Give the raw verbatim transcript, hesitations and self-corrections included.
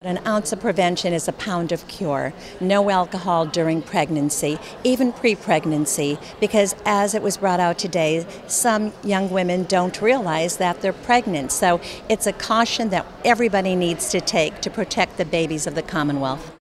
An ounce of prevention is a pound of cure. No alcohol during pregnancy, even pre-pregnancy, because as it was brought out today, some young women don't realize that they're pregnant. So it's a caution that everybody needs to take to protect the babies of the Commonwealth.